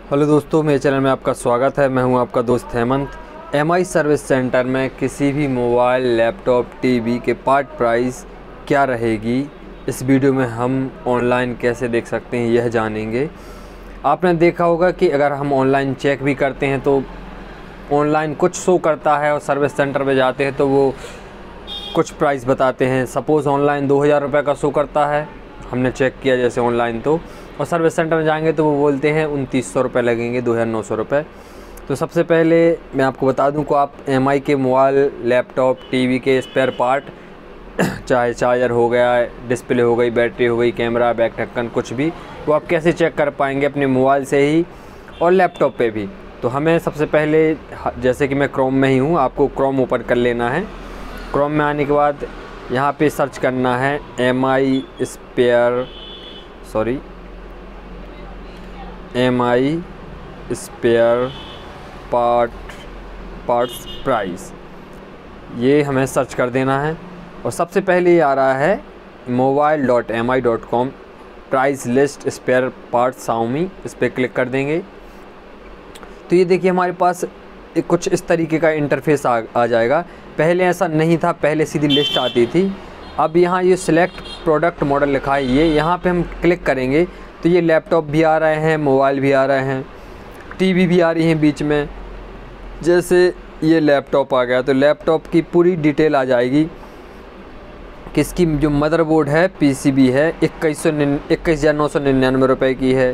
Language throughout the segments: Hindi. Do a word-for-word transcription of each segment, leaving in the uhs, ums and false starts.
हेलो दोस्तों, मेरे चैनल में आपका स्वागत है। मैं हूं आपका दोस्त हेमंत। एमआई सर्विस सेंटर में किसी भी मोबाइल, लैपटॉप, टीवी के पार्ट प्राइस क्या रहेगी, इस वीडियो में हम ऑनलाइन कैसे देख सकते हैं यह जानेंगे। आपने देखा होगा कि अगर हम ऑनलाइन चेक भी करते हैं तो ऑनलाइन कुछ शो करता है और सर्विस सेंटर में जाते हैं तो वो कुछ प्राइस बताते हैं। सपोज़ ऑनलाइन दो हज़ार रुपये का शो करता है, हमने चेक किया जैसे ऑनलाइन, तो और सर्विस सेंटर में जाएंगे तो वो बोलते हैं उनतीस सौ रुपये लगेंगे, दो हज़ार नौ सौ रुपये। तो सबसे पहले मैं आपको बता दूं कि आप एमआई के मोबाइल, लैपटॉप, टीवी के स्पेयर पार्ट, चाहे चार्जर हो गया, डिस्प्ले हो गई, बैटरी हो गई, कैमरा, बैक ढक्कन, कुछ भी, वो आप कैसे चेक कर पाएंगे अपने मोबाइल से ही और लैपटॉप पे भी। तो हमें सबसे पहले, जैसे कि मैं क्रोम में ही हूँ, आपको क्रोम ओपन कर लेना है। क्रोम में आने के बाद यहाँ पे सर्च करना है M I spare sorry M I spare part parts price, ये हमें सर्च कर देना है। और सबसे पहले ये आ रहा है mobile dot M I dot com price list spare part Xiaomi, इस पर क्लिक कर देंगे। तो ये देखिए हमारे पास एक कुछ इस तरीके का इंटरफेस आ, आ जाएगा। पहले ऐसा नहीं था, पहले सीधी लिस्ट आती थी। अब यहाँ ये सिलेक्ट प्रोडक्ट मॉडल लिखा है, ये यहाँ पे हम क्लिक करेंगे तो ये लैपटॉप भी आ रहे हैं, मोबाइल भी आ रहे हैं, टीवी भी आ रही हैं बीच में। जैसे ये लैपटॉप आ गया तो लैपटॉप की पूरी डिटेल आ जाएगी, किसकी जो मदरबोर्ड है, पीसीबी है, इक्कीस सौ इक्कीस हज़ार नौ सौ निन्यानवे रुपये की है,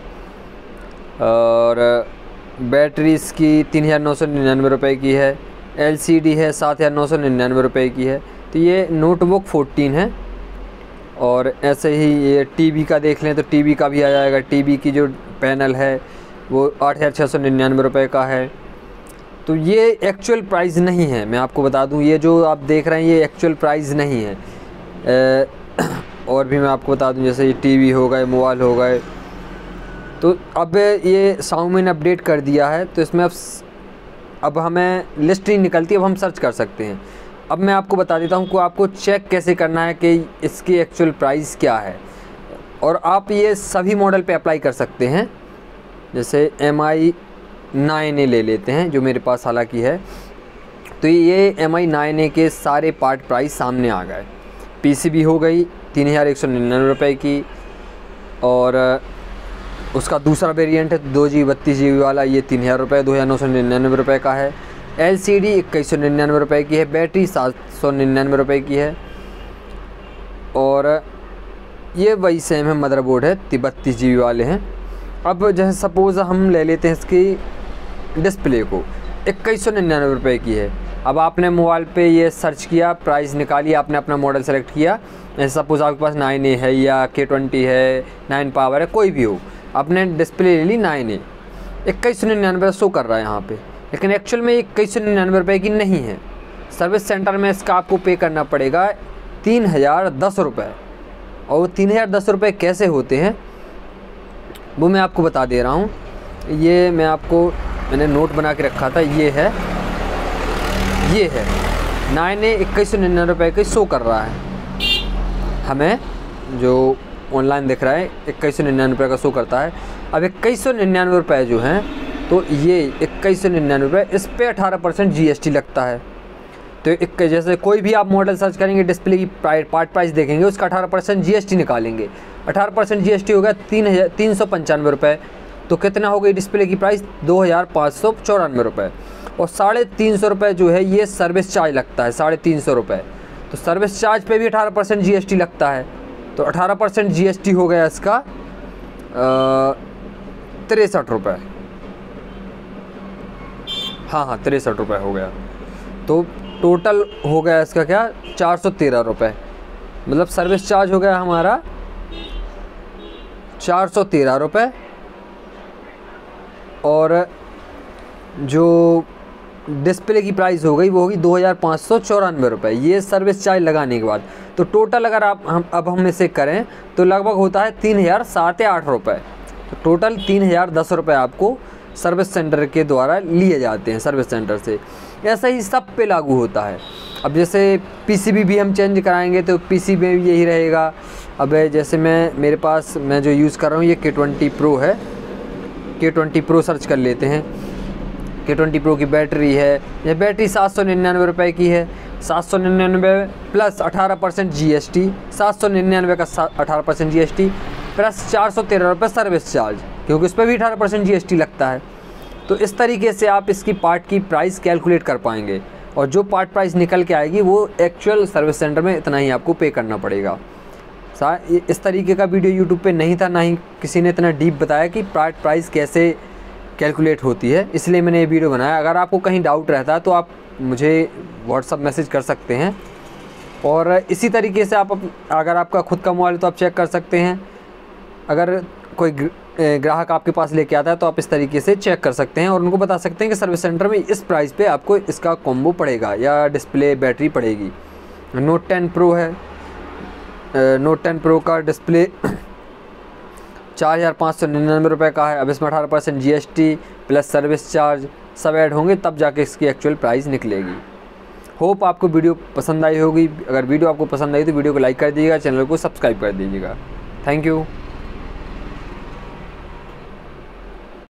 और बैटरी इसकी तीन हज़ार नौ सौ निन्यानवे रुपये की है, एलसीडी है सात हज़ार नौ सौ निन्यानवे रुपये की है। तो ये नोटबुक फोर्टीन है। और ऐसे ही ये टीवी का देख लें तो टीवी का भी आ जाएगा। टीवी की जो पैनल है वो आठ हज़ार छः सौ निन्यानवे रुपये का है। तो ये एक्चुअल प्राइस नहीं है, मैं आपको बता दूं, ये जो आप देख रहे हैं ये एक्चुअल प्राइस नहीं है। ए, और भी मैं आपको बता दूं, जैसे ये टीवी हो गए, मोबाइल हो गए। तो अब ये शाओमी ने अपडेट कर दिया है, तो इसमें अब अब हमें लिस्ट नहीं निकलती, अब हम सर्च कर सकते हैं। अब मैं आपको बता देता हूँ कि आपको चेक कैसे करना है कि इसकी एक्चुअल प्राइस क्या है, और आप ये सभी मॉडल पे अप्लाई कर सकते हैं। जैसे एम आई नाइन ए ले लेते हैं, जो मेरे पास हालांकि है। तो ये एम आई नाइन ए के सारे पार्ट प्राइस सामने आ गए। पीसीबी हो गई तीन हज़ार एक सौ निन्यानवे रुपये की, और उसका दूसरा वेरिएंट है दो जी बत्तीस जी बी वाला, ये तीन हज़ार रुपये दो हज़ार नौ सौ निन्यानवे रुपये का है। एलसीडी इक्कीस सौ निन्यानवे रुपये की है, बैटरी सात सौ निन्यानवे रुपये की है, और ये वही सेम है, मदरबोर्ड है, बत्तीस जी बी वाले हैं। अब जैसे सपोज़ हम ले लेते हैं इसकी डिस्प्ले को, इक्कीस सौ निन्यानवे रुपये की है। अब आपने मोबाइल पे ये सर्च किया, प्राइस निकाली, आपने अपना मॉडल सेलेक्ट किया। जैसे सपोज़ आपके पास नाइन ए है या के ट्वेंटी है, नाइन पावर है, कोई भी हो, आपने डिस्प्ले ले ली नाइन ए, इक्कीस सौ निन्यानवे शो कर रहा है यहाँ पे, लेकिन एक्चुअल में इक्कीस सौ निन्यानवे रुपये की नहीं है। सर्विस सेंटर में इसका आपको पे करना पड़ेगा तीन हज़ार दस रुपये। और वो तीन हज़ार दस रुपये कैसे होते हैं वो मैं आपको बता दे रहा हूँ। ये मैं आपको, मैंने नोट बना के रखा था, ये है ये है नाइन ए इक्कीस सौ निन्यानवे रुपये का शो कर रहा है हमें, जो ऑनलाइन दिख रहा है इक्कीस सौ निन्यानवे रुपये का शो करता है। अब इक्कीस सौ निन्यानवे रुपये जो हैं, तो ये इक्कीस सौ निन्यानवे रुपये, इस पर अठारह परसेंट जी एस टी लगता है। तो एक जैसे कोई भी आप मॉडल सर्च करेंगे, डिस्प्ले की पार्ट प्राइस देखेंगे, उसका अठारह परसेंट जी एस टी निकालेंगे। अठारह परसेंट जी एस टी हो गया तीन हज़ार तीन सौ पंचानवे रुपये। तो कितना हो गई डिस्प्ले की प्राइस? दो हज़ार पाँच सौ चौरानवे रुपये। और साढ़े तीन सौ रुपये जो है ये सर्विस चार्ज लगता है, साढ़े तीन सौ रुपये। तो सर्विस चार्ज पे भी अठारह परसेंट जी एस टी लगता है। तो अठारह परसेंट जी एस टी हो गया इसका तिरसठ रुपये। हाँ हाँ तिरसठ रुपये हो गया। तो टोटल हो गया इसका क्या, चार सौ तेरह रुपये। मतलब सर्विस चार्ज हो गया हमारा चार सौ तेरह रुपये, और जो डिस्प्ले की प्राइस हो गई वो होगी दो हज़ार पाँच सौ चौरानवे रुपये, ये सर्विस चार्ज लगाने के बाद। तो टोटल अगर आप हम अब हम इसे करें तो लगभग होता है तीन हज़ार सात या आठ रुपये। तो टोटल तीन हज़ार दस रुपये आपको सर्विस सेंटर के द्वारा लिए जाते हैं सर्विस सेंटर से। ऐसा ही सब पे लागू होता है। अब जैसे पीसीबी भी हम चेंज कराएंगे तो पीसीबी में भी यही रहेगा। अब जैसे मैं मेरे पास मैं जो यूज़ कर रहा हूँ ये के ट्वेंटी प्रो है, के ट्वेंटी प्रो सर्च कर लेते हैं। के ट्वेंटी प्रो की बैटरी है, यह बैटरी सात सौ निन्यानवे रुपये की है। सात सौ निन्यानवे प्लस अठारह परसेंट जी एस टी, सात सौ निन्यानवे का अठारह percent G S T plus चार सौ तेरह रुपये सर्विस चार्ज, क्योंकि उस पर भी अठारह परसेंट जी एस टी लगता है। तो इस तरीके से आप इसकी पार्ट की प्राइस कैलकुलेट कर पाएंगे, और जो पार्ट प्राइस निकल के आएगी वो एक्चुअल सर्विस सेंटर में इतना ही आपको पे करना पड़ेगा। इस तरीके का वीडियो यूट्यूब पे नहीं था, ना ही किसी ने इतना डीप बताया कि पार्ट प्राइस कैसे कैलकुलेट होती है, इसलिए मैंने ये वीडियो बनाया। अगर आपको कहीं डाउट रहता है तो आप मुझे व्हाट्सअप मैसेज कर सकते हैं, और इसी तरीके से आप अगर आपका खुद का मोबाइल है तो आप चेक कर सकते हैं। अगर कोई ग्राहक आपके पास लेके आता है तो आप इस तरीके से चेक कर सकते हैं और उनको बता सकते हैं कि सर्विस सेंटर में इस प्राइस पे आपको इसका कॉम्बो पड़ेगा या डिस्प्ले बैटरी पड़ेगी। नोट टेन प्रो है, नोट टेन प्रो का डिस्प्ले चार हज़ार पाँच सौ निन्यानवे रुपये का है। अब इसमें अठारह percent G S T plus service charge सब ऐड होंगे, तब जाके इसकी एक्चुअल प्राइस निकलेगी। होप आपको वीडियो पसंद आई होगी। अगर वीडियो आपको पसंद आई तो वीडियो को लाइक कर दीजिएगा, चैनल को सब्सक्राइब कर दीजिएगा। Thank you.